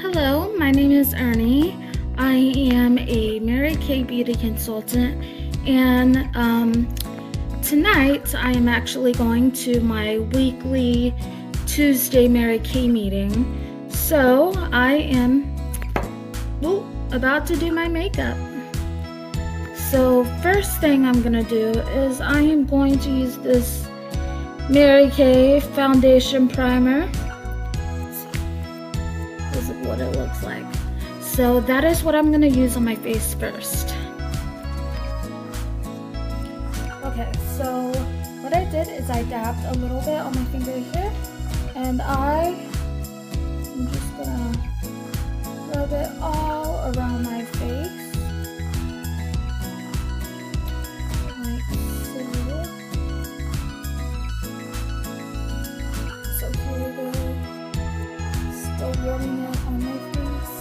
Hello, my name is Ernie. I am a Mary Kay beauty consultant, and tonight I am actually going to my weekly Tuesday Mary Kay meeting. So I am about to do my makeup. So first thing I'm gonna do is I am going to use this Mary Kay foundation primer. This is what it looks like. So that is what I'm gonna use on my face first. Okay, so what I did is I dabbed a little bit on my finger here, and I'm just gonna rub it all around my face. Like so. So here we go. Still rubbing it on my face.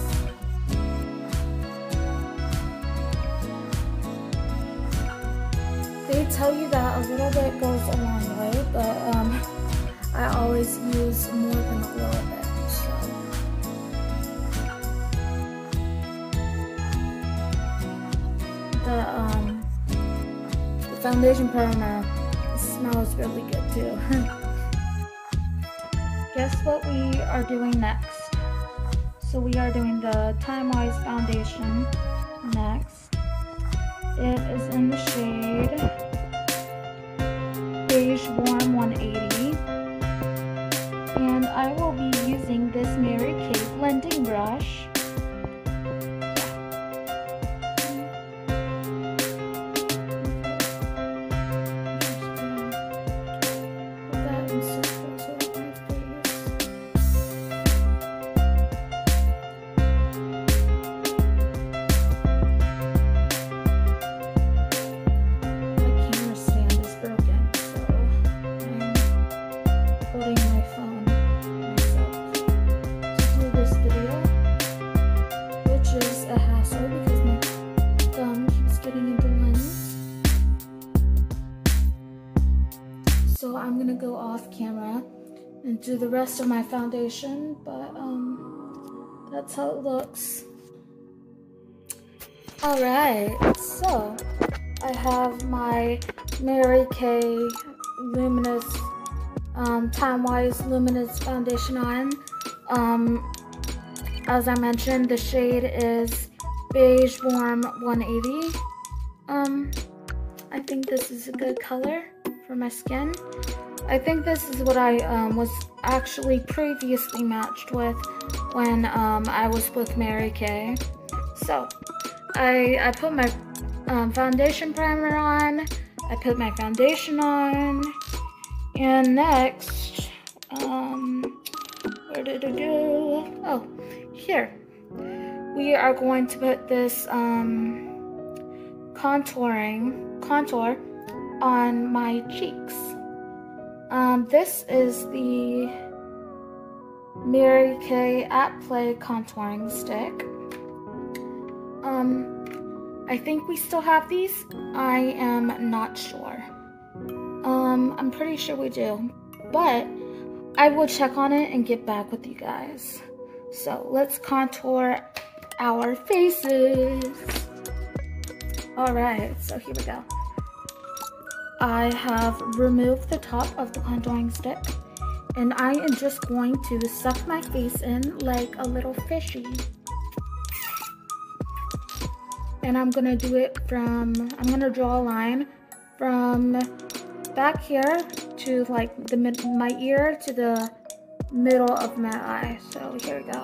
They tell you that a little bit goes a long way, but I always use more than a little bit. So the foundation primer smells really good too. Guess what we are doing next? So we are doing the Time Wise foundation next. It is in the shade Beige Warm 180. And I will be using this Mary Kay blending brush. So I'm gonna go off camera and do the rest of my foundation, but that's how it looks. Alright, so I have my Mary Kay Luminous Time Wise Luminous foundation on. As I mentioned, the shade is Beige Warm 180. I think this is a good color for my skin. I think this is what I was actually previously matched with when I was with Mary Kay. So I put my foundation primer on, I put my foundation on, and next, where did it go? Oh, here. We are going to put this contour on my cheeks. This is the Mary Kay At Play contouring stick. I think we still have these. I am not sure. I'm pretty sure we do, but I will check on it and get back with you guys. So let's contour our faces. Alright, so here we go. I have removed the top of the contouring stick, and I am just going to suck my face in like a little fishy. And I'm gonna do it I'm gonna draw a line from back here to like my ear to the middle of my eye. So here we go.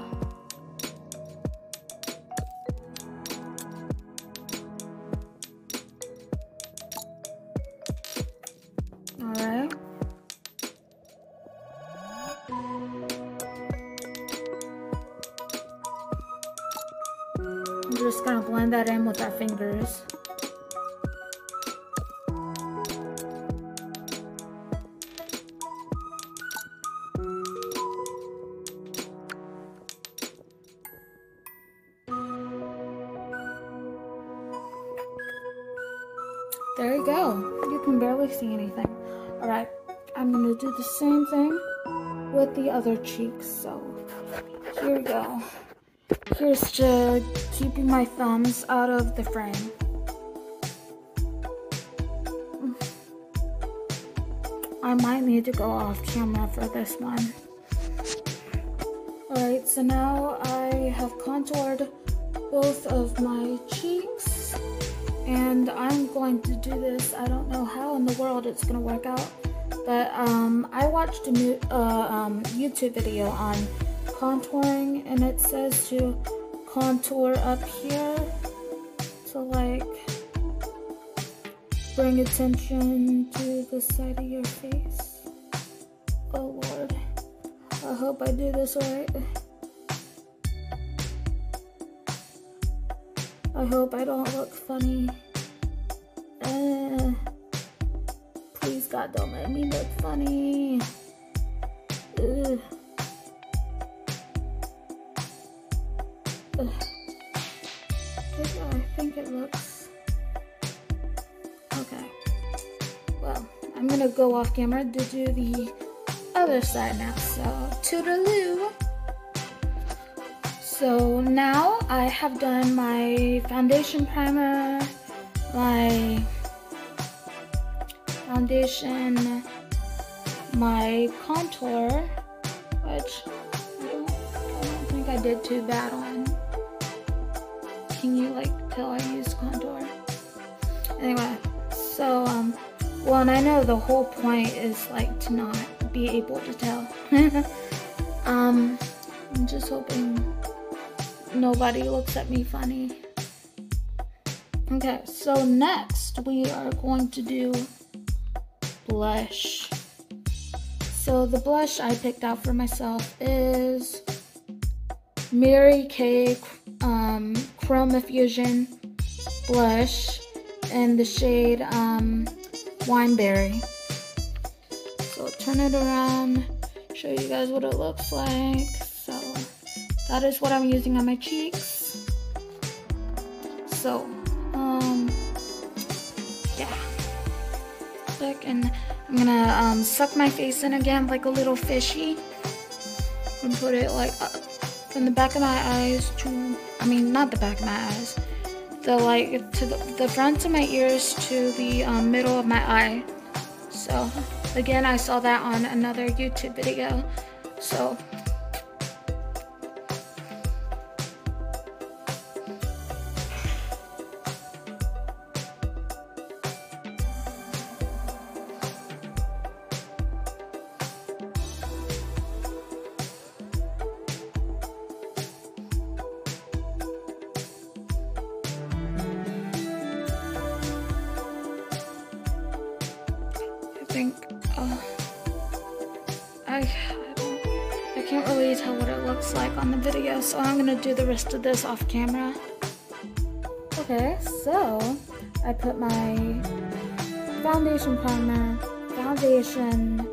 Alright. I'm just gonna blend that in with our fingers. There you go. You can barely see anything. Alright, I'm gonna do the same thing with the other cheeks. So here we go. Here's to keeping my thumbs out of the frame. I might need to go off camera for this one. Alright, so now I have contoured both of my cheeks, and I'm going to do this. I don't know how in the world it's going to work out, but I watched a YouTube video on contouring, and it says to contour up here to like bring attention to the side of your face. Oh Lord, I hope I do this right. I hope I don't look funny. Please God, don't let me look funny. Ugh. I think it looks okay. Well, I'm gonna go off camera to do the other side now. So toodaloo. So now I have done my foundation primer, my foundation, my contour, which I don't think I did too bad on. Can you like tell I used contour? Anyway, so well, and I know the whole point is like to not be able to tell. I'm just hoping nobody looks at me funny. Okay, so next we are going to do blush. So the blush I picked out for myself is Mary Kay Chroma Fusion blush in the shade Wineberry. So turn it around, show you guys what it looks like. So that is what I'm using on my cheeks. So yeah, and I'm gonna suck my face in again like a little fishy and put it like up from the back of my eyes to, I mean not the back of my eyes, the like to the front of my ears to the middle of my eye. So again, I saw that on another YouTube video. So I can't really tell what it looks like on the video, so I'm gonna do the rest of this off camera. Okay, so I put my foundation primer, foundation,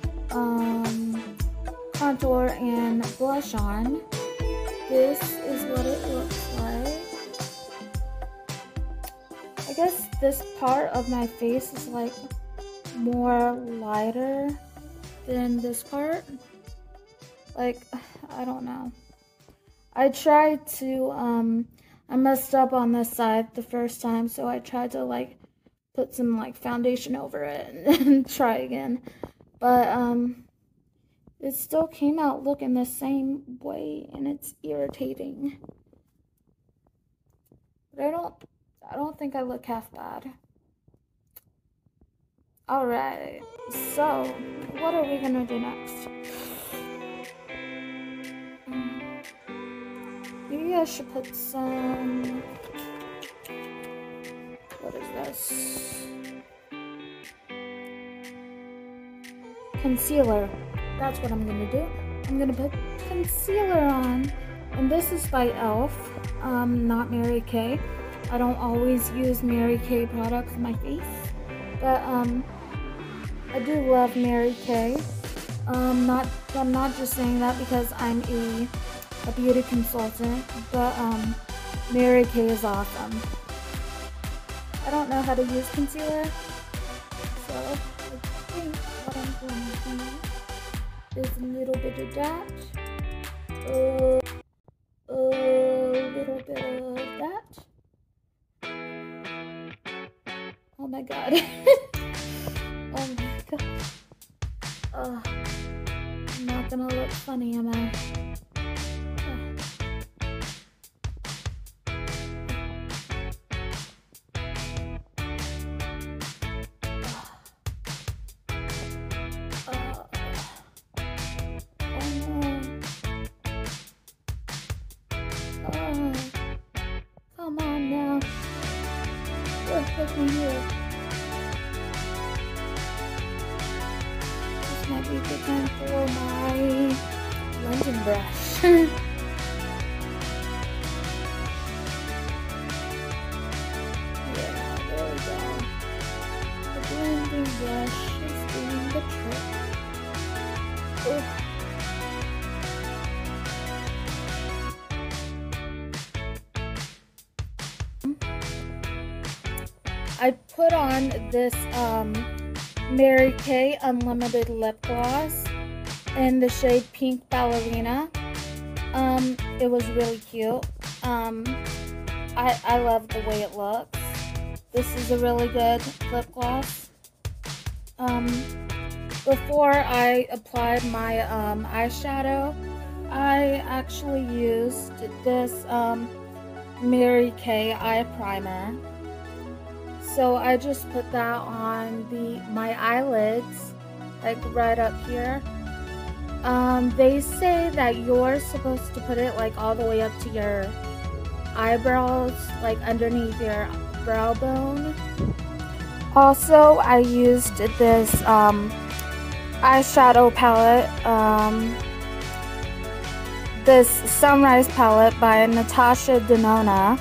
contour, and blush on. This is what it looks like. I guess this part of my face is like more lighter than this part. Like, I don't know. I tried to, I messed up on this side the first time, so I tried to like put some like foundation over it and try again. But it still came out looking the same way, and it's irritating. But I don't think I look half bad. Alright, so what are we gonna do next? Maybe I should put some, what is this? Concealer. That's what I'm gonna do. I'm gonna put concealer on. And this is by e.l.f., not Mary Kay. I don't always use Mary Kay products on my face. But I do love Mary Kay. I'm not just saying that because I'm a beauty consultant, but Mary Kay is awesome. I don't know how to use concealer, so I think what I'm going to do is a little bit of that. god. Oh my god. I'm not gonna look funny, am I? Come on now. Work with me here. This might be the time for my blending brush. Yeah, there we go. The blending brush is doing the trick. Ugh. I put on this Mary Kay Unlimited Lip Gloss in the shade Pink Ballerina. It was really cute. I love the way it looks. This is a really good lip gloss. Before I applied my eyeshadow, I actually used this Mary Kay eye primer. So I just put that on my eyelids, like right up here. They say that you're supposed to put it like all the way up to your eyebrows, like underneath your brow bone. Also, I used this eyeshadow palette, this Sunrise palette by Natasha Denona.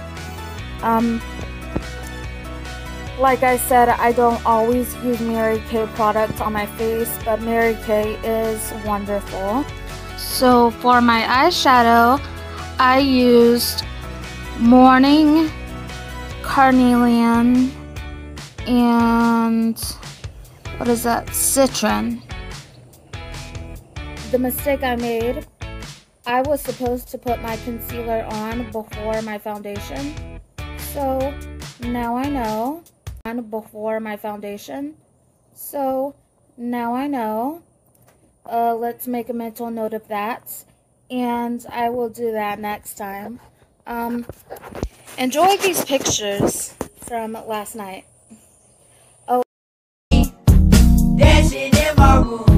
Like I said, I don't always use Mary Kay products on my face, but Mary Kay is wonderful. So for my eyeshadow, I used Morning, Carnelian, and what is that? Citron. The mistake I made, I was supposed to put my concealer on before my foundation. So now I know. Before my foundation. So now I know. Let's make a mental note of that. And I will do that next time. Enjoy these pictures from last night. Oh. Dancing in my room.